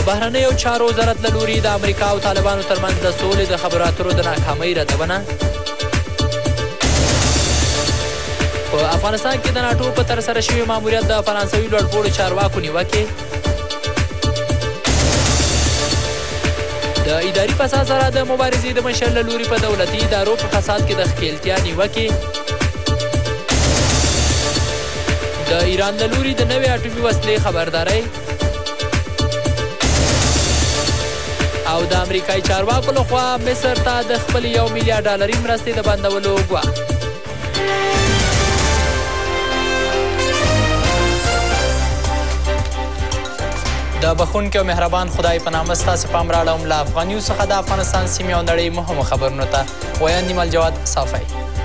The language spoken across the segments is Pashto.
د بهرنیو چارو وزارت له لوري د امریکا او طالبانو ترمنځ د سولې د خبرو اترو د ناکامۍ ردونه. په افغانستان کې د ناټو په ترسره شوي ماموریت د فرانسوي لوړپوړو چارواکو نیوکې. د اداري فساد سره د مبارزې د مشر له لوري په دولتي ادارو په فساد کې د ښکېلتیا نیوکې. د ایران له لوري د نوې اټومي وسلې خبرداری او د امریکایي چارواکو لخوا مصر ته د خپل $1 میلیارډ مرستې د بندولو ګواښ. د بخښونکي او مهربان خدای په نامه ستاسې پام راړوم له افغانیوز څخه د افغانستان سیمې او نړۍ مهمو خبرونو ته. ویاند نیمل جواد صافی.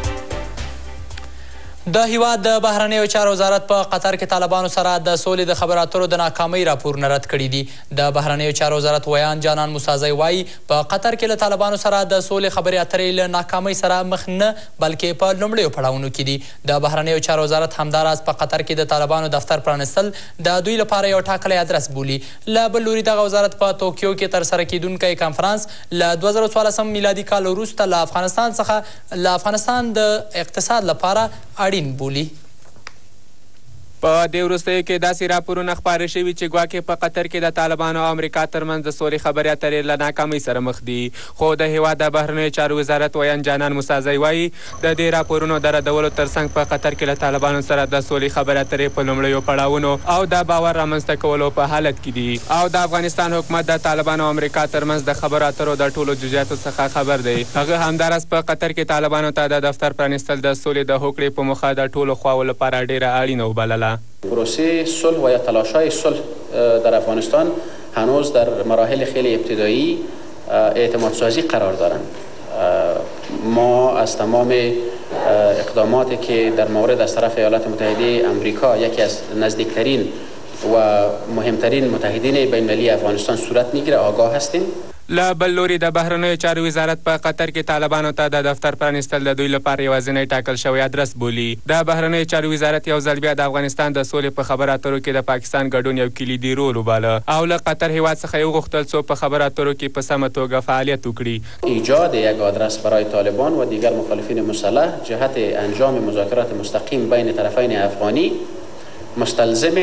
د هیواد د بهرنیو چارو وزارت په قطر کې طالبانو سره د سولې د خبرو اترو د ناکامۍ راپورونه رد کړي دي. د بهرنیو چارو وزارت ویان جانان موسازی وایي په قطر کې له طالبانو سره د سولې خبرې اترې له ناکامۍ سره مخ نه بلکې په لومړیو پړاوونو کې دي. د بهرنیو چارو وزارت همداراز په قطر کې د طالبانو دفتر پرانستل د دوی لپاره یو ټاکلی ادرس بولي. له بل لوري دغه وزارت په توکیو کې ترسره کیدونکی کنفرانس له 2014 میلادي کال وروسته له افغانستان د اقتصاد لپاره اړین بولي. په دې وروستیو کې داسې راپورونه خپاره شوي چې ګواکې په قطر کې د طالبانو او امریکا ترمنځ د سولې خبرې اترې له ناکامۍ سره مخ دي. خو د هیواد د بهرنیو چارو وزارت ویان جانان موسازی وایي د دې راپورونو د ردولو ترڅنګ په قطر کې له طالبانو سره د سولې خبرې اترې په لومړیو پړاوونو او د باور رامنځته کولو په حالت کې دي او د افغانستان حکومت د طالبانو او امریکا ترمنځ د خبرو اترو د ټولو جزئیاتو څخه خبر دی. هغه همداراز په قطر کې طالبانو ته د دفتر پرانستل د سولې د هوکړې په موخه د ټولو خواو لپاره ډیره اړینه وبلله. پروسه صلح و یا تلاش‌های صلح در افغانستان هنوز در مراحل خیلی ابتدایی اعتماد سازی قرار دارند. ما از تمام اقداماتی که در مورد از طرف ایالات متحده آمریکا یکی از نزدیکترین و مهمترین متحدین بین المللی افغانستان صورت میگیره آگاه هستیم. له بل لوري د بهرنیو چارو وزارت په قطر کې طالبانو ته د دفتر پرانستل د دوی لپاره یوازینی ټاکل شوی ادرس بولي. د بهرنیو چارو وزارت یو ځل بیا د افغانستان د سولې په خبرو اترو کې د پاکستان ګډون یو کلیدي رول وباله او له قطر هیواد څخه یې وغوښتل څو په خبرو اترو کې په سمه توګه فعالیت وکړي. ایجاد یک آدرس برای طالبان و دیگر مخالفین مسلح جهت انجام مذاکرات مستقیم بین طرفین افغانی مستلزم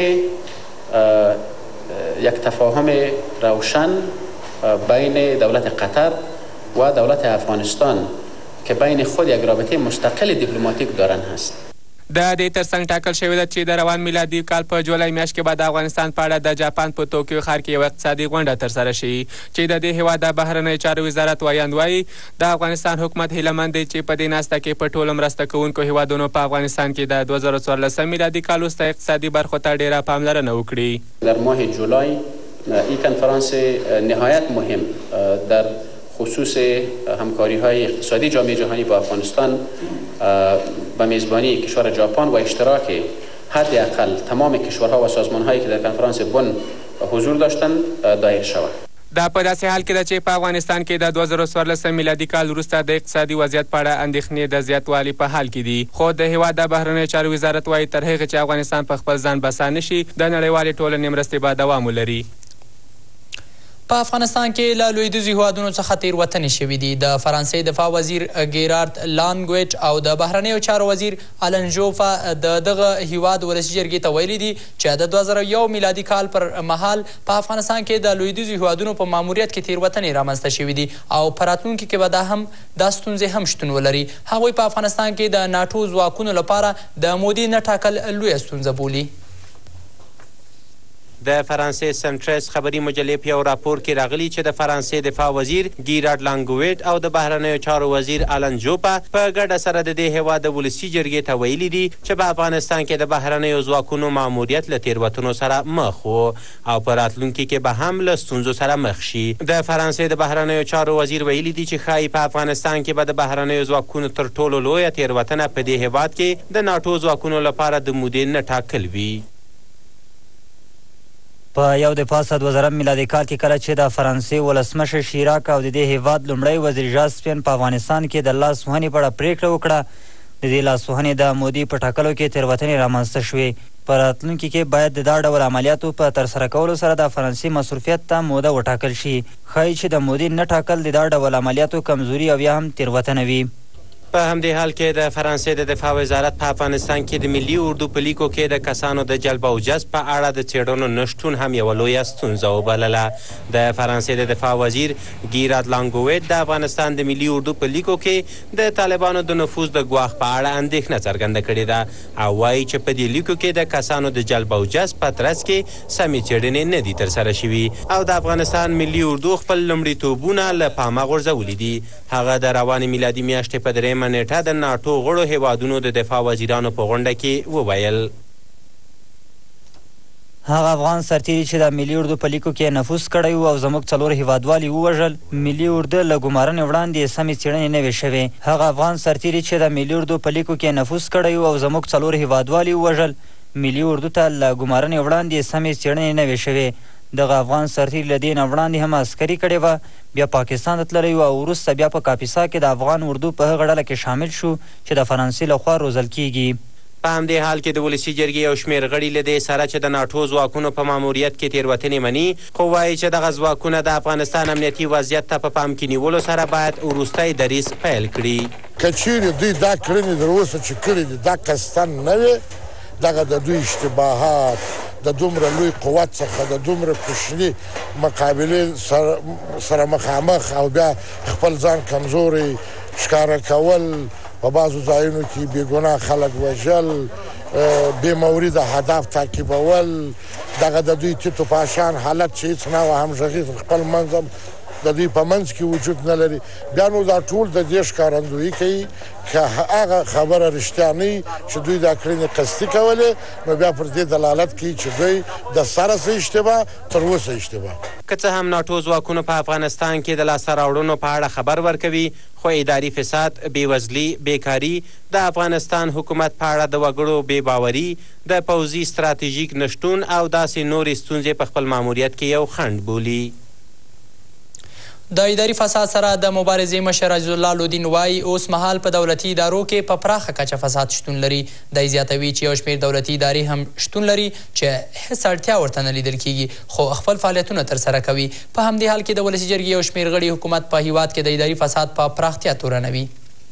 یک تفاهم روشن بین دولت قطر و دولت افغانستان که بین خود یک رابطه مستقل دیپلماتیک دارن هست. د دې ترڅنګ ټاکل شوې ده چې د روان میلادي کال په جولای میاشت کې به د افغانستان په اړه د جاپان په توکیو ښار کې یو اقتصادي غونډه ترسره شي چې د دې هیواد د بهرنیو چارو وزارت ویاند وایي د افغانستان حکومت هیلهمند دی چې په دې ناسته کې په ټولو مرسته کوونکو هیوادونو په افغانستان کې د 2014 میلادي کال وروسته اقتصادي برخو ته ډیره پاملرنه وکړي. در ماه جولای این کنفرانس نهایت مهم در خصوص همکاری های اقتصادی جامعه جهانی با افغانستان به میزبانی کشور ژاپن و اشتراک حداقل تمام کشورها و سازمان هایی که در کنفرانس بن حضور داشتند دایر شود. دا په داسې حال کې ده چې په افغانستان کې د 2014 میلادي کال وروسته د اقتصادي وضعیت په اړه اندېښنې د زیاتوالي په حال کې دي. خو د هیواد د بهرنیو چارو وزارت وایي تر هغې چې افغانستان په خپل ځان بسا نه شي د نړیوالې ټولنې مرستې به دوام ولري. په افغانستان کې له لویدیځو هیوادونو څخه تېروتنې شوي دي. د فرانسې دفاع وزیر ګیرارد لانګویټ او د بهرنیو چارو وزیر آلن ژوفا د دغه هیواد ولسي جرګې ته ویلي دي چې د 2001 میلادي کال پر مهال په افغانستان کې د لویدیځو هیوادونو په ماموریت کې تېروتنې رامنځته شوي دي او په راتلونکي کې به دا ستونزې هم شتون ولري. هغوی په افغانستان کې د ناټو ځواکونو لپاره د مودې نه ټاکل لویه ستونزه بولي. د فرانسې سنټرس خبري مجلې په یو راپور کې راغلي چې د فرانسې دفاع وزیر ګیرارد لانګویټ او د بهرنیو چارو وزیر آلن ژوپا په ګډه سره د دې هیواد د ولسي جرګې ته ویلي دي چې په افغانستان کې د بهرنیو ځواکونو ماموریت له تېروتنو سره مخ و او په راتلونکي کې به هم له ستونزو سره مخ شي. د فرانسې د بهرنیو چارو وزیر ویلي دي چې ښایي په افغانستان کې به د بهرنیو ځواکونو تر ټولو لویه تېروتنه په دې هیواد کې د ناټو ځواکونو لپاره د مودې نه ټاکل وي. په 2001 میلادي کال کې کله چې د فرانسې ولسمشر شیراک او د دې هیواد لومړی وزیر ژاس سپین په افغانستان کې د لاس وهنې په اړه پریکړه وکړه د دې لاسوهنې د مودي په ټاکلو کې تېروتنې رامنځته شوې. په راتلونکي کې باید د دا ډول عملیاتو په ترسره کولو سره د فرانسې مصروفیت ته موده وټاکل شي. ښایي چې د مودي نه ټاکل د دا ډول عملیاتو کمزوري او یا هم تېروتنه وي. په همدې حال کې د فرانسې د دفاع وزارت په افغانستان کې د ملي اردو په لیکو کې د کسانو د جلب او جذب په اړه د څېړنو نشتون هم یوه لویه ستونزه وبلله. د فرانسې د دفاع وزیر ګیراد لانګویټ د افغانستان د ملي اردو په لیکو کې د طالبانو د نفوذ د ګواښ په اړه اندېښنه څرګنده کړې ده او وایي چې په دې لیکو کې د کسانو د جلب او جذب په ترڅ کې سمې څېړنې نه دي ترسره شوي او د افغانستان ملي اردو خپل لومړیتوبونه له پامه غورځولي دي. هغه د روانې میلادي میاشتې په 3 نیټه د ناټو غړو هیوادونو د دفاع وزیرانو په غونډه کې وویل. هغه افغان سرتیري چې د ملي اردو په لیکو کې نفوذ کړی و او زموږ 4 هیوادوال یې ووژل، ملي اردو له ګمارنې وړاندې سمې څېړنې نه وې شوې. هغه افغان سرتیري چې د ملي اردو په لیکو کې نفوذ کړی و او زموږ 4 هیوادوال یې ووژل، ملي اردو ته له ګمارنې وړاندې سمې څېړنې نه وې شوې. دغه افغان سرتیري له دې نه وړاندې هم عسکري کړې وه، بیا پاکستان ته تللی و او وروسته بیا په کاپیسا کې د افغان اردو په هغه ډله کې شامل شو چې د فرانسې لخوا روزل کیږي. په همدې حال کې د ولسي جرګې یو شمېر غړي له دې سره چې د ناټو ځواکونو په ماموریت کې تېروتنې مني، خو وایي چې دغه ځواکونه د افغانستان امنیتي وضعیت ته په پام کې نیولو سره باید وروستی دریځ پیل کړي. که چیرې دوی دا کړنې تر اوسه چې کړي دي دا قصدن نه وې، دغه د دوی اشتباهات د دومره لوی قوت څخه د دومره کوچني مقابلې سره مخامخ او بیا خپل ځان کمزوري ښکاره کول، په بعضو ځایونو کې بېګناه خلک وژل، بې مورده هدف تعقیبول، دغه د دوی تیتو پاشان حالت چې هېڅ نه وه همغږي خپل منځ هم د دوی په منځ کې وجود نه لري. بیا نو دا ټول د دې ښکارندویي کوي که هغه خبره رښتیا نه وي چې دوی دا کړنې قصدي کولې، نو بیا پر دې دلالت کوي چې دوی د سره څه اشتباه تر اوسه اشتباه. که څه هم ناټو ځواکونو په افغانستان کې د لاسته راوړنو په اړه خبر ورکوي، خو اداري فساد، بېوزلي، بیکاري، د افغانستان حکومت په اړه د وګړو بې باوري، د پوځي ستراتیژیک نشتون او داسې نورې ستونزې په خپل ماموریت کې یو خنډ بولي. د اداري فساد سره د مبارزې مشر عزیز الله لودین وایي اوس مهال په دولتي ادارو کې په پراخه کچه فساد شتون لري. دی زیاتوي چې یو شمېر دولتي ادارې هم شتون لري چې هېڅ اړتیا ورته نه لیدل کیږي خو خپل فعالیتونه ترسره کوي. په همدې حال کې د ولسي جرګې یو شمېر غړي حکومت په هیواد کې د اداري فساد په پراختیا تورنوي.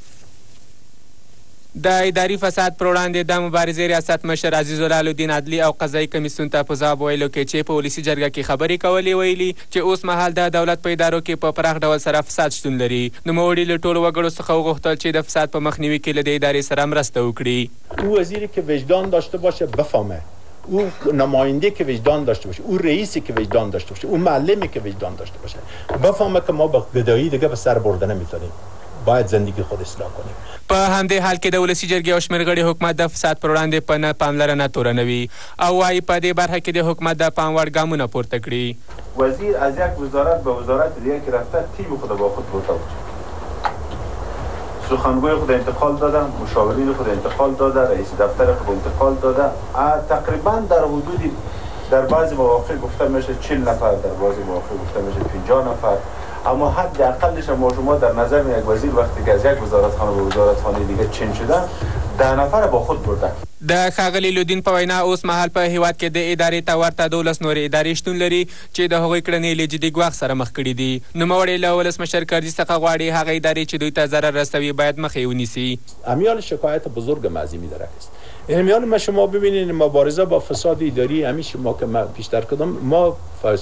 د اداري فساد پر وړاندې د مبارزې ریاست مشر عزیز الله لودین عدلي او قضایي کمیسیون ته په ځواب ویلو کې چې په ولسي جرګه کې خبرې کولې ویلي چې اوس مهال د دولت په ادارو کې په پراخ ډول سره فساد شتون لري. نوموړي له ټولو وګړو څخه وغوښتل چې د فساد په مخنیوي کې له دې ادارې سره مرسته وکړي. او وزیری که وجدان داشته باشه بفهمه، او نماینده که وجدان داشته باشه، او رئیسی که وجدان داشته باشه، او معلمی که وجدان داشته باشه بفهمه که ما با گدایی دیگه به سر برده نمیتونیم، باید زندگی خود اصلاح کنیم. په همدې حال کې د ولسي جرګې یو شمېر غړي حکومت د فساد پر وړاندې په نه پاملرنه تورنوي او وایي په دې برخه کې د حکومت د پام وړ ګامونه پورته کړي. وزیر از یک وزارت به وزارت دیگه که رفته تیم خود با خود برده بود، سخنگوی خود انتقال داده، مشاورین خود انتقال داده، رئیس دفتر خود انتقال داده. تقریبا در حدودی در بعضی مواقع گفته میشه 40 نفر، در بعضی مواقع گفته میشه 50 نفر، اما حد اقلش ما شما در نظر یک وزیر وقتی که از یک وزارتخانه به وزارتخانه دیگه چنج شده 10 نفر با خود برده. د ښاغلي لودین په وینا اوس مهال په هیواد کې د ادارې ته ورته 12 نورې ادارې شتون لري چې د هغوی کړنې له جدي ګواښ سره مخ کړي دي. نوموړی له ولسمشر کرزي څخه غواړي هغه ادارې چې دوی ته ضرر رسوي باید مخه یې ونیسي. امیال شکایت بزرگ از این می‌دارد است. امیال ما شما ببینید مبارزه با فساد اداری همیشه ما که بیشتر کردم ما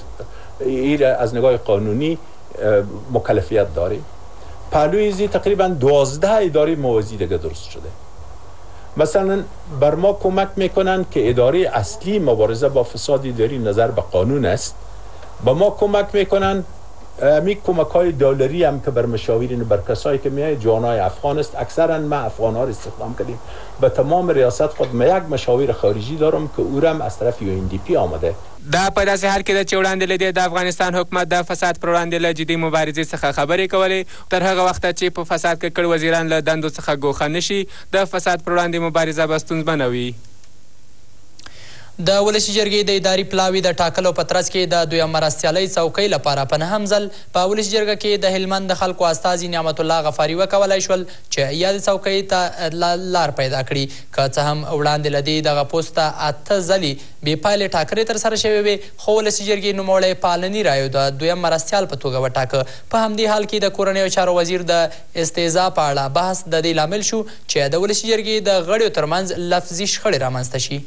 از نگاه قانونی مکلفیت داریم. پهلوی زی تقریبا 12 اداره موازی دیگه درست شده. مثلا بر ما کمک میکنن که اداره اصلی مبارزه با فساد اداری نظر به قانون است. با ما کمک میکنن می کمک های دلاری هم که بر مشاورین بر کسایی که میای جوانای افغان است. اکثرا ما افغان ها رو استخدام کردیم. به تمام ریاست خود ما یک مشاور خارجی دارم که او هم از طرف UNDP آمده. دا په داسې حال کې ده چې وړاندې له دې د افغانستان حکومت د فساد پر وړاندې له جدي مبارزې څخه خبرې کولې. تر هغه وخته چې په فساد ککړ وزیران له دندو څخه ګوښه نه شي د فساد پر وړاندې مبارزه به ستونزمنه وي. د ولسي جرګې د اداري پلاوي د ټاکلو په ترڅ کې د دویم مرستیالۍ څوکۍ لپاره په نهم ځل په ولسي جرګه کې د هلمند د خلکو استازي نعمت الله غفاري وکولی شول چې یادې څوکۍ ته لار پیدا کړي. که څه هم وړاندې له دې دغه پوسټ ته 8 ځلې بې پایلې ټاکنې ترسره شوې وې، خو ولسي جرګې نوموړی پالني رایو د دویم مرستیال په توګه وټاکه. په همدې حال کې د کورنیو چارو وزیر د استهزا په اړه بحث د دې لامل شو چې د ولسي جرګې د غړیو ترمنځ لفظي شخړې رامنځته شي.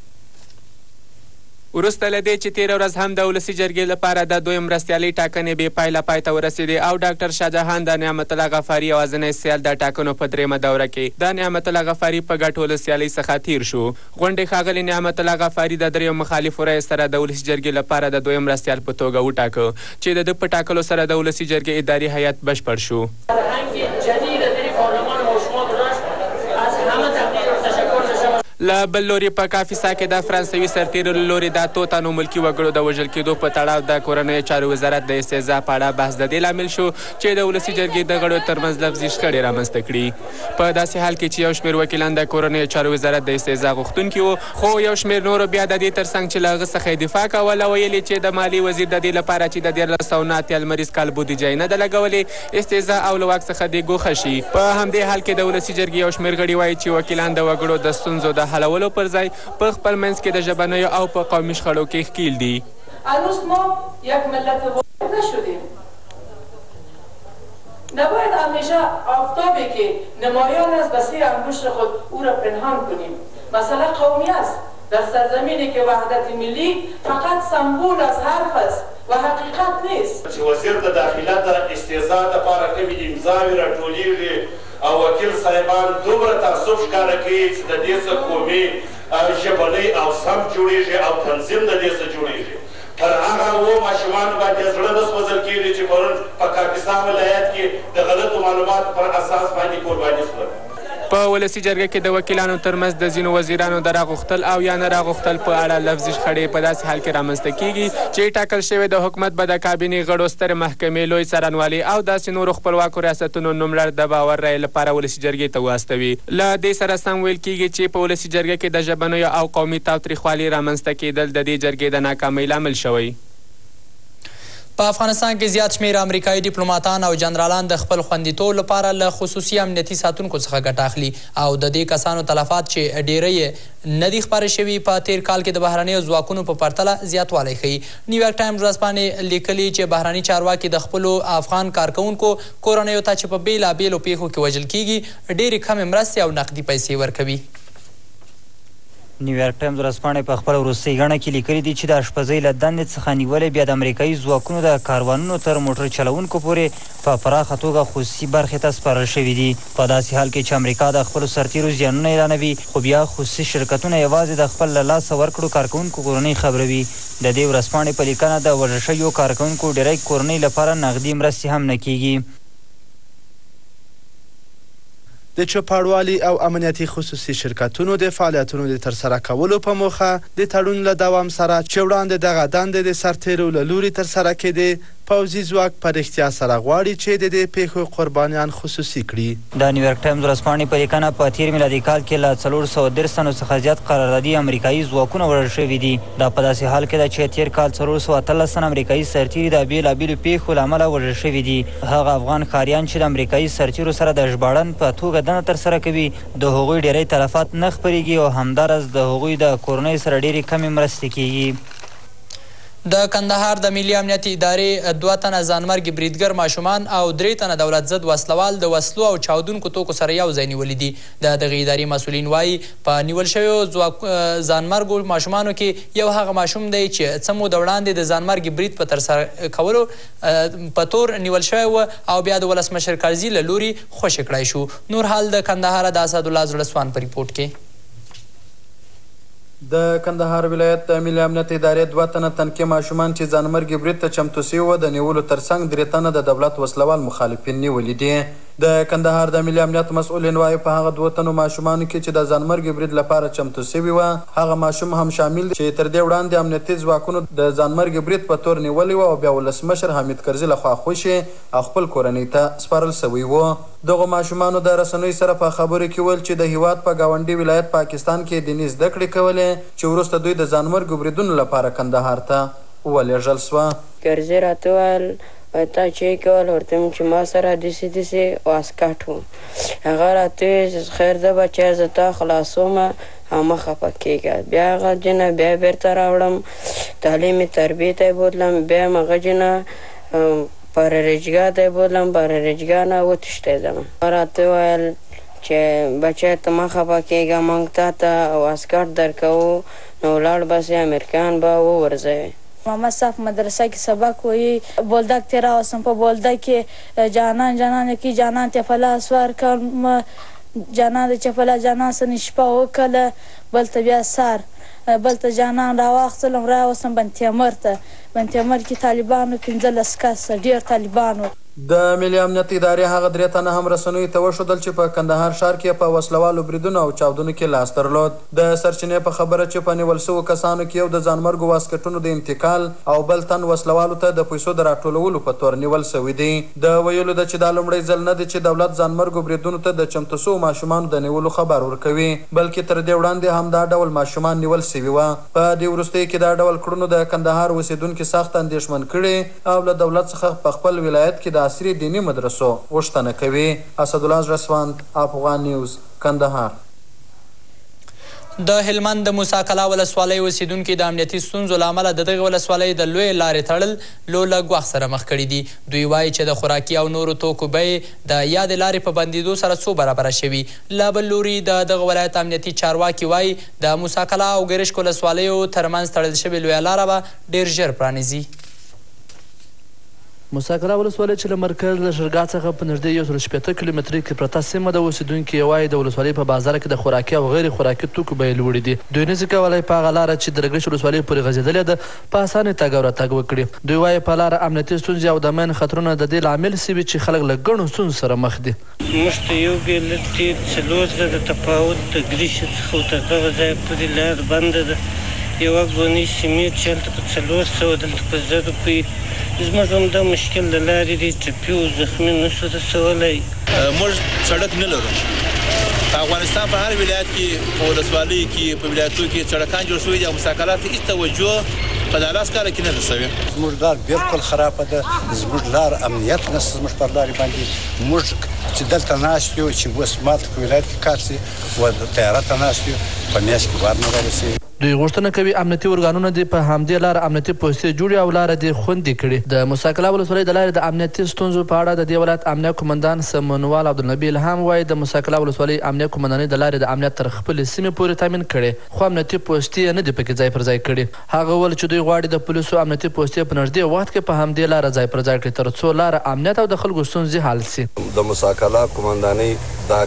وروسته له دې چې تېره ورځ هم د ولسي جرګې لپاره د دویم مرستیالۍ ټاکنې بې پایله پای ته ورسېدې او ډاکټر شاهجهان د نعمت الله غفاري یوازینی سیال د ټاکنو په درېیمه دوره کې د نعمت الله غفاري په ګډ ولسیالۍ څخه تیر شو. غونډې ښاغلي نعمت الله غفاري د دریو مخالفو رایو سره د ولسي جرګې لپاره د دویم مرستیال په توګه وټاکه چې د ده په ټاکلو سره د ولسي جرګې اداري هیئت بشپړ شو. له بل لوري په کاپیسا کې د فرانسوي سرتیرو له لوري د اتو تنو ملکي وګړو د وژل کېدو په تړاو د کورنیو چارو وزارت د استهزا په اړه بحث د دې لامل شو چې د ولسي جرګې د غړو ترمنځ لفظي شخړې رامنځته کړي. په داسې حال کې چې یو شمېر وکیلان د کورنیو چارو وزارت د استهزا غوښتونکي وو، خو یو شمېر نورو بیا د دې ترڅنګ چې له هغه څخه یې دفاع کوله ویلي چې د مالي وزیر د دې لپاره چې د 1989 لمریز کال بودیجه یې نه ده لګولې استهزا او له واک څخه دې ګوښه شي. په همدې حال کې د ولسي جرګې یو شمېر غړي وایي چې وکیلان د وګړو د ستونزو د حلولو پر ځای په خپل منځ کې د ژبنیو او په قومي شخړو کې ښکیل دي. هنوز ما یک ملت واحد نشدیم. نباید همیشه آفتابی که نمایان است به 3 انگشت خود او را پنهان کنیم. مسئله قومی است. در سرزمینی که وحدت ملی فقط سمبول از حرف است و حقیقت نیست. چې وزیر د داخله د استهزا دپاره کومې امضاوې راټولېږي او وکیل صاحبان دومره تعصب ښکاره کوي چې د دې څه قومي ژبنی او سم جوړېږي او تنظیم د دې څه جوړېږي. پر هغه ماشومانو باندې زړه نه سوځل کېږي چې پرون په کاپیسا ولایت کې د غلطو معلوماتو پر اساس باندې قرباني شول. په ولسي جرګه کې د وکیلانو ترمنځ د ځینو وزیرانو د راغوښتل او یا نه راغوښتل په اړه لفظي شخړې په داسې حال کې رامنځته کېږي چې ټاکل شوی د حکومت به د کابینې غړو سترې محکمې لوی څارنوالي او داسې نورو خپلواکو ریاستونو نوملړ د باور رایې لپاره ولسي جرګې ته واستوي. له دې سره سم ویل کېږي چې په ولسي جرګه کې د ژبنیو او قومي تاوتریخوالي رامنځته کېدل د دې جرګې د ناکامۍ لامل شوی. په افغانستان کې زیات شمېر امریکایي ډیپلوماتان او جنرالان د خپل خوندیتوب لپاره له خصوصي امنیتي ساتونکو څخه ګټه اخلي او د دې کسانو تلفات چې ډیری یې نه دي خپاره شوي په تیر کال کې د بهرنیو ځواکونو په پرتله زیاتوالی ښیي. نیویارک ټایمز ورځپاڼې لیکلي چې بهرني چارواکي د خپلو افغان کارکوونکو کورنیو ته چې په بېلابېلو پیښو کې وژل کیږي ډېرې کمې مرستې او نقدي پیسې ورکوي. نیویارک ټایمز ورځپاڼې په خپله وروستۍ ګڼه کې لیکلي دي چې د اشپزۍ له دندې څخه نیولې بیا د امریکایي ځواکونو د کاروانونو تر موټر چلوونکو پورې په پراخه توګه خصوصي برخې ته سپارل شوي دي. په داسې حال کې چې امریکا د خپلو سرتیرو زیانونه اعلانوي خو بیا خصوصي شرکتونه یوازې د خپل له لاسه ورکړو کارکوونکو کورنۍ خبروي. د دې ورځپاڼې په لیکنه د وژل شویو کارکوونکو ډیری کورنۍ لپاره نغدي مرستې هم نه کیږي. د چوپړوالي او امنیتي خصوصي شرکتونو د فعالیتونو د ترسره کولو په موخه د تړون له دوام سره چې وړاندې دغه دندې د سرتیرو له لوري ترسره کېدې پوځي ځواک په رښتیا سره غواړي چې د دې پیښو قربانیان خصوصي کړي. د نیویارک ټایمز ورځپاڼې په لیکنه په تیر میلادي کال کې له 430 تنو څخه زیات قراردادي امریکایي ځواکونه وژل شوي دي. دا په داسې حال کې ده چې تیر کال 418 تن امریکایي سرتیري د بېلابېلو پیښو له امله وژل شوي دي. هغه افغان ښاریان چې د امریکایي سرتیرو سره د ژباړن په توګه دنده ترسره کوي د هغوی ډیری تلفات نه خپریږي او همداراز د هغوی د کورنۍ سره ډیرې کمې مرستې کیږي. د کندهار د ملي امنیت ادارې 2 تنه ځانمرګي بریدګر ماشومان او 3 تنه دولت ضد وسلوال د وسلو او چاودونکو توکو سره یو ځای نیولي دي. د دغې ادارې مسؤلین وایي په نیول شویو ځانمرګو ماشومانو کې یو هغه ماشوم دی چې څه موده وړاندې د ځانمرګي برید په ترسره کولو په تور نیول شوی و او بیا د ولسمشر کرزي له لوري خوشي کړی شو. نور حال د کندهار د اسدالله زړسوان په ریپورټ کې. د کندهار ولایت د ملي امنیت ادارې 2 تنه تنکي ماشومان چې ځانمرګي برید ته چمتو سوي وو د نیولو ترڅنګ 3 تنه د دولت وسلوال مخالفین نیولي دي. د کندهار د ملي امنیت مسؤلین وایي په هغه 2 تنو ماشومانو کې چې د ځانمرګي برید لپاره چمتو سوي وه هغه ماشوم هم شامل دی چې تر دې وړاندې امنیتي ځواکونو د ځانمرګي برید په تور نیولی وه او بیا ولسمشر حمید کرزي لخوا خوشې او خپل کورنۍ ته سپارل سوی و. دغو ماشومانو د رسنیو سره په خبرو کې ویل چې د هیواد په ګاونډي ولایت پاکستان کې دیني زده کړې کولې چې وروسته دوی د ځانمرګو بریدونو لپاره کندهار ته ولېږل سوه. کرزي راته وویل تا چې کول ورته ویم چې ما سره داسې واسکټ و. هغه راته ویل چې خیر ده بچی زه تا خلاصومه او مه خفه کېږه. بیا هغه جنه بیا بیرته راوړم تعلیم تربیې ته یې بوتلم بیا یم هغه جنه پارېجګاه ته یې بوتلم پارېجګاه نه وتښتېدم. راته وویل چې بچی ته مه خفه کېږه موږ تا ته واسکټ درکوو نو ولاړ بس امریکایان به وورځوي. محمد صاحب مدرسه کې سبق ویي بولدک ته راوستم په بولدک کې جانان کی جانان ته فلاس ورکړم جانان چې فلا جانان سره شپه وکړه بل ته بیا سار بل ته جانان راواخیستلم راوستم بن تیمور ته بن تیمور کې طالبانو 15 کسه ډېر طالبانو. د ملي امنیت ادارې هغه 3 تنه هم رسنیو ته وښودل چې په کندهار ښار کې په وسلوالو بریدونو او چاودنو کې لاس درلود. د سرچینې په خبره چې په نیول سوو کسانو کې یو د ځانمرګو واسکټونو د انتقال او بل تن وسلوالو ته د پیسو د راټولولو په تور نیول سوي دي. د ویلو ده چې دا لومړی ځل نه دی چې دولت ځانمرګو بریدونو ته د چمتو سوو ماشومانو د نیولو خبر ورکوي بلکې تر دې وړاندې هم دا ډول ماشومان نیول سوي وه. په دې وروستیو کې دا ډول کړنو د کندهار اوسېدونکي سخت اندېښمن کړي او له دولت څخه په خپل ولایت کې د عصري دیني مدرسو غوښتنه کوي. اسدالله رسوند، افغان نیوز، کندهار. د هلمند د موسی کلا ولسوالۍ اوسیدونکي د امنیتي ستونزو له امله د دغې ولسوالۍ د لویې لارې تړل له ګواښ سره مخ کړي دي. دوی وایي چې د خوراکي او نورو توکو بیې د یادې لارې په بندېدو سره څو برابره شوي. له بل لوري د دغه ولایت امنیتي چارواکي وایي د موسی کلا او ګرشک ولسوالیو ترمنځ تړل شوې لویه لاره به ډېر ژر پرانیزي. موسی کلا ولسوالۍ چې له مرکز له شرګاه څخه په نږدې 160 کیلومترۍ کې پرته سیمه ده اوسېدونکي یې وایي د ولسوالۍ په بازار کې د خوراکي او غیر خوراکي توکو بیې لوړې دي. دوی نشي کولی په هغه لاره چې د رګرش ولسوالۍ پورې غځېدلې ده په اسانۍ تګ او راتګ وکړي. دوی وایي په لاره امنیتي ستونزې او د مین خطرونه د دې لامل سوي چې خلک له ګڼو ستونزو سره مخ دي. موږ ته یو بېلت دی څلور زره تفاوت د ګریشو څخه تر دغه ځایه پورې لار بنده ده. یوه ګونۍ سیمټ چې هلته په 400 دلته په 1000 روپۍ. زموږ همدا مشکل د لارې دی ټپي او زخمي نشو رسولی. موږ سړک نه لرو. په افغانستان په هر ولایت کې په ولسوالۍ کې په ولایتونو کې سړکان جوړ شوي دي او موسی کلا ته هېڅ توجه په دغه لاس کاره کې نه رسوي. زموږ لار بلکل خرابه ده. زموږ لار امنیت نشته زموږ پر لارې باندې. موږ چې دلته ناست یو چې اوس ماته په ولایت کې کار شي و طیاره ته ناست یو په میاشت کې بار نه رارسېږي. دوی غوښتنه کوي امنیتي ارګانونه دې په همدې لاره امنیتي پوستې جوړې او لاره دې خوندي کړي. د موسی کلا ولسوالۍ د لارې د امنیتي ستونزو په اړه د دې ولایت امنیه قمندان سمنوال عبدالنبي الهام وایي د موسی کلا ولسوالۍ امنیه قمندانۍ د لارې د امنیت تر خپلې سیمې پورې تامین کړي خو امنیتي پوستې یې نه دي پکې ځای پر ځای کړي. هغه وویل چې دوی غواړي د پولیسو امنیتي پوستې په نږدې وخت کې په همدې لاره ځای پر ځای کړي تر څو لاره امنیت او د خلکو ستونزې حل سي. د موسی کلا قمندانۍ دا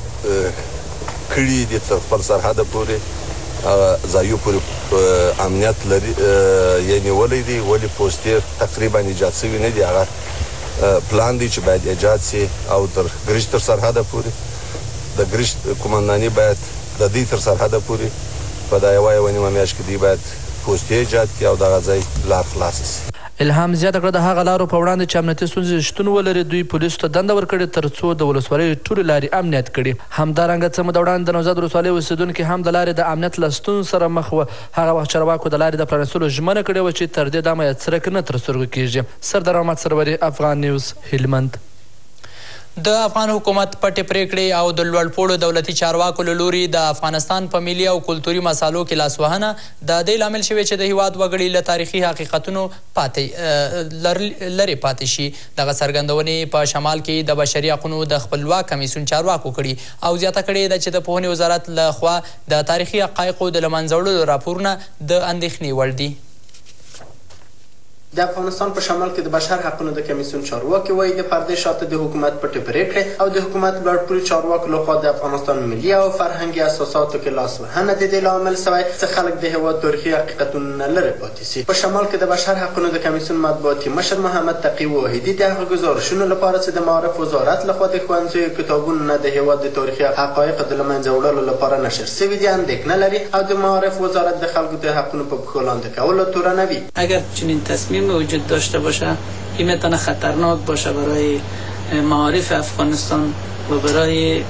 کړي دي تر خپل سرحده پورې ځایو پورې امنیت لري یې نیولی دی. ولې پوستې تقریبا ایجاد شوي نه دي. هغه پلان دی چې باید ایجاد سي او تر ګرشت تر سرحده پورې د ګرشت قمنداني باید د دې تر سرحده پورې په دا یوه نیمه میاشت کې دی باید پوستې ایجاد کړي او دغه ځای لار خلاصه سي. الهام زیاته کړه د هغه لارو په وړاندې چې امنیتي ستونزې شتون ولري دوی پولیسو ته دنده ورکړې تر څو د ولسوالۍ ټولې لارې امنیت کړي. همدارنګه څه موده وړاندې د نوزاد ولسوالۍ اوسېدونکي هم د لارې د امنیت له ستونزو سره مخ وه. هغه وخت چارواکو د لارې د پرانیستلو ژمنه کړې وه چې تر دې دمه یې څرک نه تر سترګو کېږي. سردار محمد سروري، افغان نیوز، هلمند. د افغان حکومت پټې پریکړې او د لوړپوړو دولتي چارواکو له لوري د افغانستان په ملي او کلتوري مسالو کې لاسوهنه د دې لامل شوې چې د هیواد وګړي له تاریخي حقیقتونو لرې پاتې شي. دغه څرګندونې په شمال کې د بشري حقونو د خپلواک کمیسیون چارواکو کړي او زیاته کړې ده چې د پوهنې وزارت له خوا د تاریخي حقایقو د له منځه وړلو راپورونه د اندېښنې وړ دي. د افغانستان په شمال کې د بشر حقونو د کمیسیون چارواکي وایي د پردې شاته د حکومت پټې پرېکړې او د حکومت لوړپوړي چارواکو لخوا د افغانستان ملي او فرهنګي اساساتو کې لاسوهنه د دې لامل سوی چې خلک د هېواد تاریخي حقیقتونو نه لرې پاتې سي. په شمال کې د بشر حقونو د کمیسیون مطبوعاتي مشر محمد تقي واحدي د هغه ګزارشونو لپاره چې د معارف وزارت لخوا د ښوونځیو کتابونو نه د هېواد د تاریخي حقایقو د له منځه وړلو لپاره نشر سوي دي اندېښنه لري او د معارف وزارت د خلکو د حقونو په پښو لاندې کولو تورنوي. اگر چنین تصمیم وجود داشته باشه این میتونه خطرناک باشه برای معارف افغانستان و برای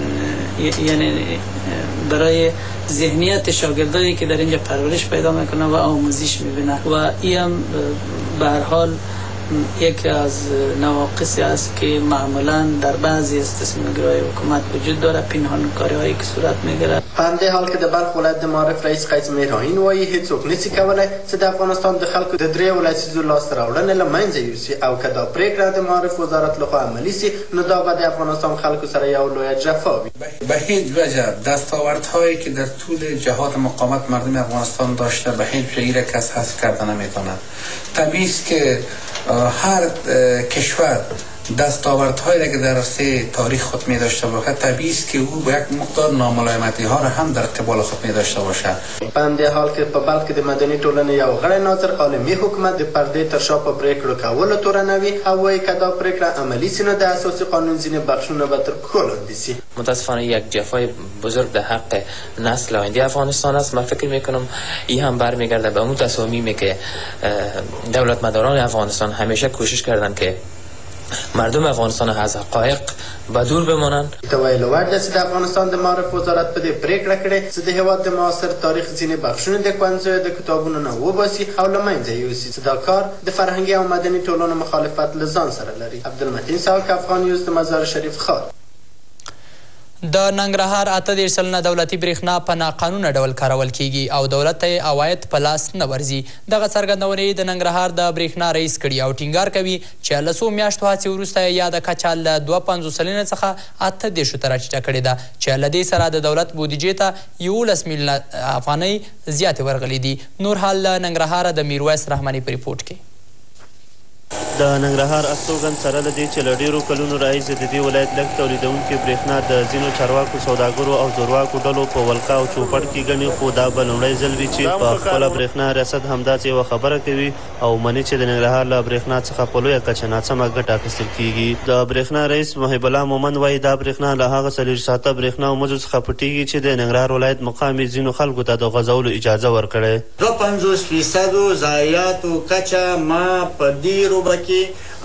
یعنی برای ذهنیت شاگردانی که در اینجا پرورش پیدا میکنه و آموزش میبینه و این هم به هر حال یکی از نواقصی است که معمولا در بعضی از تصمیم‌گیری‌های حکومت وجود داره، پنهانکاری‌هایی که صورت میگیره. په همدې حال کې د بلخ ولایت د معارف رئیس قیس میرهین وایي هیڅوک نشي کولی چې د افغانستان د خلکو د درې ولسیزو لاسته راوړنې له منځه یوسي او که دا پرېکړه د معارف وزارت لخوا عملي سي نو دا به د افغانستان خلکو سره یو لویه جفا وي. به هیچ وجه دستاوردهایی که در طول جهاد مقاومت مردم افغانستان داشته به هیچ وجه کس حذف کرده نمیتونه. طبیعی است که هر کشور دستاوردهایی که در راسته تاریخ خود می داشته باشه طبیعی است که او با یک مقدار ناملایمتی ها را هم در قبال خود می داشته باشه. په همدې حال کې په بلخ کې د مدني ټولنې یو غړی ناظر عالمي حکومت د پردې تر شا په پرېکړو کولو تورنوي او وایي که دا پرېکړه عملي سي نو د اساسي قانون ځینې بخشونه به تر پښو لاندې سي. متاسفانه یک جفای بزرگ در حق نسل آینده افغانستان است. من فکر میکنم این هم برمیگرده به اون تصامیمی که دولتمداران افغانستان همیشه کوشش کردند که مردم افغانستان از حقایق به دور بمانند. د ویلو وړ ده چې د افغانستان د معارف وزارت په دې پرېکړه کړې چې د هېواد د معاصر تاریخ ځینې بخشونه د ښوونځیو د کتابونو نه وباسي او له منځه یوسي چې دا کار د فرهنګي او مدني ټولنو مخالفت له ځان سره لري. عبدالمتین ساک، افغان نیوز، د مزار شریف ښار. د ننګرهار 38 سلنه دولتي برېښنا په ناقانونه ډول کارول کیږي او دولت ته یې عواید په لاس نه ورځي. دغه څرګندونې د ننګرهار د برېښنا رئیس کړي او ټینګار کوي چې له څو میاشتو هڅې وروسته یې یاده کچه له 52 سلنې څخه 38 ته راټیټه کړې ده چې له دې سره د دولت بودیجې ته 11 میلیونه افغانۍ زیاتې ورغلي دي. نور حال له ننګرهاره د میرویس رحماني په ریپورټ کې. د ننګرهار استوګن سره له دې چې له ډېرو کلونو راهیسې د دې ولایت لږ تولیدونکي برېښنا د ځینو چارواکو سوداګرو او زورواکو ډلو په ولکا او چوپړ کې ګڼي، خو دا به لومړی ځل وي چې په خپله برېښنا ریاست همداسې یوه خبره کوي او مني چې د ننګرهار له برېښنا څخه په لویه کچه ناسمه ګټه اخیستل کېږي. د برېښنا رئیس محب الله مومند وایي دا برېښنا له هغه 40 ساعته برېښنا او مزو څخه پټېږي چې د ننګرهار ولایت مقام یې ځینو خلکو ته د غځولو اجازه ورکړې. 52% ضایعاتو کچه ما په دې روبه کې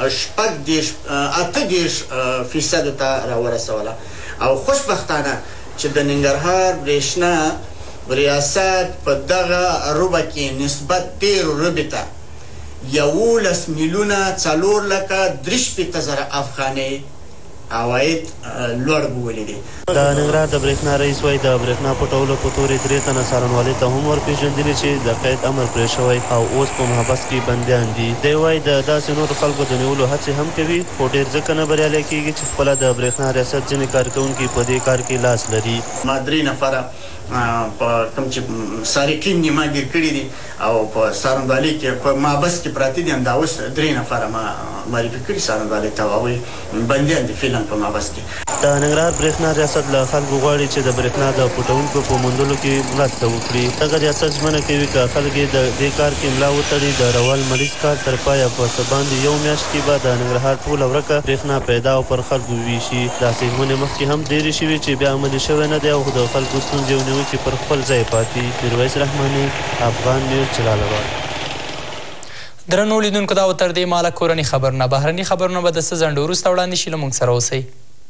8% ته راورسوله او خوشبختانه چې د ننګرهار برېښنا ریاست په دغه روبه کې نسبت 13 روبې ته 11 میلیونه 4,300,000 افغانۍ عواید لوړ بولي دي. د ننګرهار د برېښنا رئیس وایي د برېښنا پټولو په تورې 3 تنه څارنوالۍ ته هم ورپېژندلي چې د قید امر پرې شوی او اوس په محبس کې بندیان دي. دی وایي د داسې نورو خلکو د نیولو هڅې هم کوي خو ډېر ځکه نه بریالی کېږي چې خپله د برېښنا ریاست ځینې کارکوونکي په دې کار کې لاس لري. ما 3 نفره په کوم چې سارقین نیمه ګیر کړي دي او په څارنوالۍ کې په محبس کې پراته دي، همدا اوس 3 نفره ما معرفي کړي څارنوالۍ ته او هغوی بندیان دي فعلا په محبس کې. د ننګرهار برېښنا ریاست له خلکو غواړي چې د برېښنا د پټونکو په موندلو کې مرسته وکړي. دغه ریاست ژمنه کوي که خلک یې د دې کار کې ملا وتړي د روال مریض کار تر پایه په څه باندې 1 میاشت کې به د ننګرهار ټوله ورکه برېښنا پیدا او پر خلکو ویشي. داسې ژمنې مخکې هم ډېرې شوي چې بیا عملي شوی نه دی او د خلکو ستونزې او نیوکې پر خپل ځای پاتې. میرویس رحماني، افغان نیوز، جلال آباد. درنو لیدونکو دا و تر دې مهاله کورني خبرونه. بهرني خبرونه به د څه ځنډ وروسته وړاندې شي. له موږ سره اوسئ.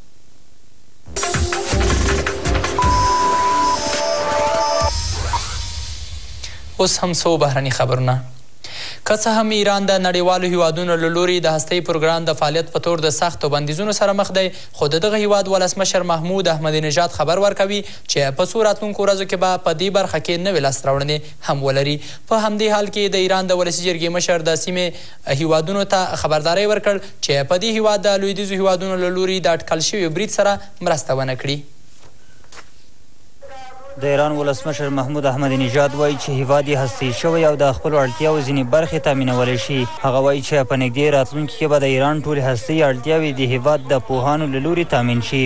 اوس هم څو بهرني خبرونه. که څه هم ایران د نړیوالو هیوادونو له لوري د هسته‌یي پروګرام د فعالیت په تور د سختو بندیزونو سره مخ دی، خو د دغه هیواد ولسمشر محمود احمدي نژاد خبر ورکوي چې په څو راتلونکو ورځو کې به په دې برخه کې نوې لاسته راوړنې هم ولري. په همدې حال کې د ایران د ولسي جرګې مشر د سیمې هیوادونو ته خبرداری ورکړ چې په دې هیواد د لویدیځو هیوادونو له لوري د اټکل شوي برید سره مرسته ونه کړي. د ایران ولسمشر محمود احمدی نژاد وایي چې هیواد یې هسته‌ای شوی او د خپلو اړتیاوو ځینې برخې تامینولی شي. هغه وایي چې په نږدې راتلونکي کې به د ایران ټولې هسته‌ای اړتیاوې د هیواد د پوهانو له لوري تامین شي.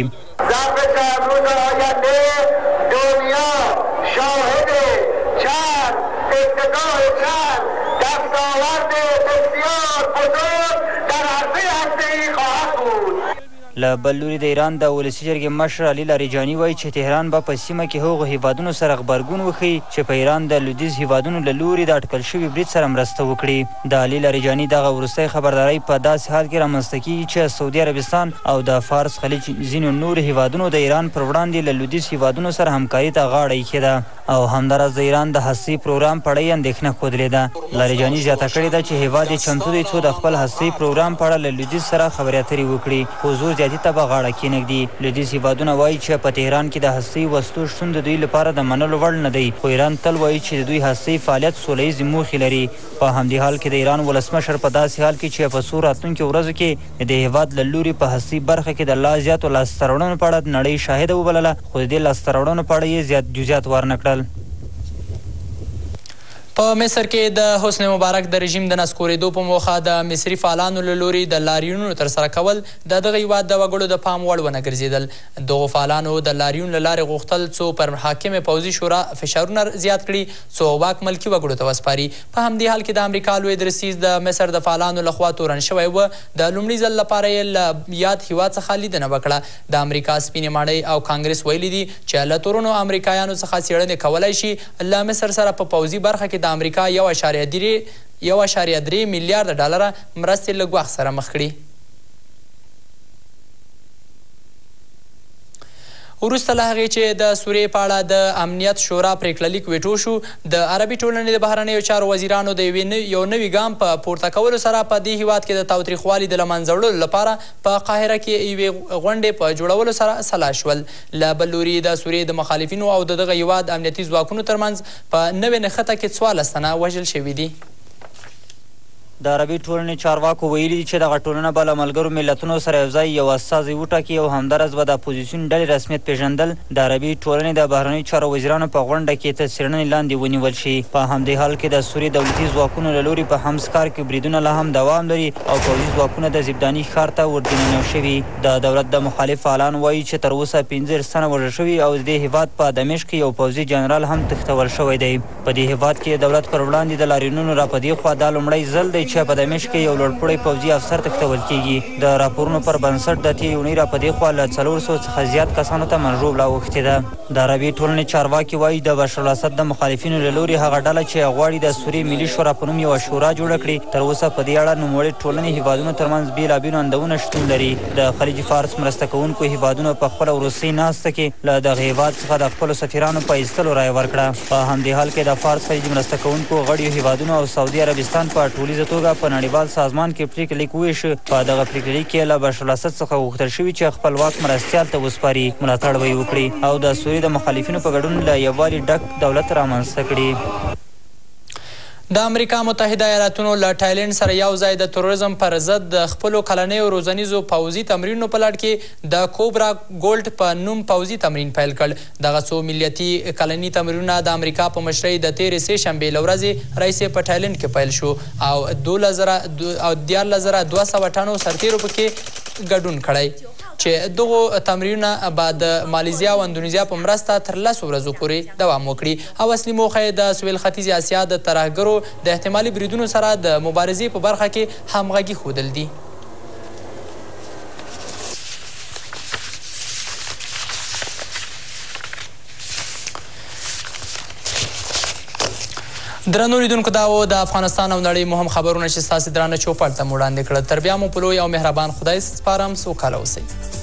له بل لوري د ایران د ولسي جرګې مشر علي لاریجاني وایي چې تهران به په سیمه کې هغو هیوادونو سره غبرګون وښیي چې په ایران د لویدیځ هیوادونو له لوري د اټکل شوي برید سره مرسته وکړي. د علي لاریجاني دغه وروستی خبرداری په داسې حال کې رامنځته کیږي چې سعودي عربستان او د فارس خلیج ځینو نورو هیوادونو د ایران پر وړاندې له لویدیځ هیوادونو سره همکاري ته غاړه ایښې ده او همداراز د ایران د هسته‌ای پروګرام په اړه یې اندېښنه ښودلې ده. لاریجاني زیاته کړې ده چې هیواد یې چمتو دی څو د خپل هسته‌ای پروګرام په اړه له لویدیځ سره خبرې اترې وکړي خو زور زیاتي ته به غاړه کېنږدي. لویدیځ هیوادونه وایي چې په تهران کې د هسته‌ای وسلو شتون د دوی لپاره د منلو وړ نه دی خو ایران تل وایي چې د دوی هسته‌ای فعالیت سوله ییزې موخې لري. په همدې حال کې د ایران ولسمشر په داسې حال کې چې په څو راتلونکو ورځو کې د هیواد له لوري په هسته‌ای برخه کې د لا زیاتو لاسته راوړنو په اړه نړۍ شاهده وبلله خو د دې لاسته راوړنو په اړه یې زیات جزئیات ورنه کړل. په مصر کې د حسن مبارک د رژیم د نسکورېدو په موخه د مصري فعالانو له لوري د لاریونونو ترسره کول د دغه هیواد د وګړو د پام وړ ونه ګرځېدل. دغو فعالانو د لاریون له لارې غوښتل څو پر حاکمې پوځي شورا فشارونه زیات کړي څو واک ملکي وګړو ته وسپاري. په همدې حال کې د امریکا لوی درسیز د مصر د فعالانو لخوا تورن شوی و. د لومړي ځل لپاره یې له یاد هیواد څخه لیدنه وکړه. د امریکا سپینې ماڼۍ او کانګرس ویلي دي چې له تورنو امریکایانو څخه څېړنې کولی شي له مصر سره په پوځي برخه کې د امریکا 1.3 میلیارد ډالره مرستې له ګواښ سره مخ کړي. وروسته له هغې چې د سوریې په اړه د امنیت شورا پرېکړه لیک ویټو شو د عربي ټولنې د بهرنیو چارو وزیرانو د یو نوي ګام په پورته کولو سره په دې هیواد کې د تاوتریخوالي د له منځه وړلو لپاره په قاهره کې یوې غونډې په جوړولو سره سلا شول. له بل لوري د سوریې د مخالفینو او د دغه هیواد امنیتي ځواکونو ترمنځ په نوې نښته کې 14 تنه وژل شوي دي. د عربي ټولنې چارواکو ویلي دي چې دغه ټولنه به له ملګرو ملتونو سره یوځای یو استازی وټاکي او همداراز به د اپوزیسیون ډلې رسمیت پیژندل د عربي ټولنې د بهرنیو چارو وزیرانو په غونډه کې تر څېړنې لاندې ونیول شي. په همدې حال کې د سوریې دولتي ځواکونو له لوري په حمص ښار کې بریدونه لا هم دوام لري او پوځي ځواکونه د زبداني ښار ته ورننوي شوي. د دولت د مخالف فعالان وایي چې تر اوسه 15 تنه وژل شوي او د دې هیواد په دمشق کې یو پوځي جنرال هم تښتول شوی دی. په دې هیواد کې دولت پر وړاندې د لاریونونو را په دې خوا دا لومړی ځل دی چې په دمشق کې یو لوړپوړی پوځي افسر تښتول کیږي. د راپورونو پر بنسټ د تېرې اونۍ را په دې خوا له 400 څخه زیات کسانو ته منژوبله اوښتې ده. د عربي ټولنې چارواکي وایي د بشر الاسد د مخالفینو له لوري هغه ډله چې غواړي د سوریې ملي شورا په نوم یوه شورا جوړه کړي تر اوسه په دې اړه نوموړې ټولنې هیوادونو ترمنځ بېلابېلو اندونه شتون لري. د خلیج فارس مرسته کوونکو هیوادونو په خپله وروستۍ ناسته کې له دغه هیواد څخه د خپلو سفیرانو په ایستلو رایه ورکړه. په همدې حال کې د فارس خلیج مرسته کوونکو غړیو هیوادونو او سعودي عربستان په ټولیزه توګه په نړیوال سازمان کې پرېکړه لیک وویشه. په دغه پرېکړه لیک کې له بشر الاسد څخه غوښتل شوي چې خپلواک مرستیال ته وسپاري ملاتړ به یې وکړي او د سوریې د مخالفینو په ګډون له یووالي ډک دولت رامنځته کړي. د امریکا متحده ایالاتونو له تایلند سره یو ځای د تروریزم پر ضد د خپلو کلنیو روزنیزو پوځي تمرینونو په لړ کې د کوبرا ګولډ په نوم پوځي تمرین پیل کړ. دغه څو ملیتي کلني تمرینونه د امریکا په مشرۍ د تېرې سې شنبې له ورځې راهیسې په تایلند کې پیل شو او 14200 ټنو سرتیرو پکې ګډون کړی چې دغو تمرینونه به د مالیزیا او اندونیزیا په مرسته تر 10 ورځو پورې دوام وکړي او اصلي موخه یې د سویل ختیځې اسیا د ترهګرو د احتمالي بریدونو سره د مبارزې په برخه کې همغږي ښودل دي. درنو لیدونکو دا و د افغانستان او نړۍ مهم خبرونه چې ستاسې درانه چوپړ ته مو وړاندې کړل. تر بیا مو په لوی او مهربان خدای سپارم. سوکاله اوسئ.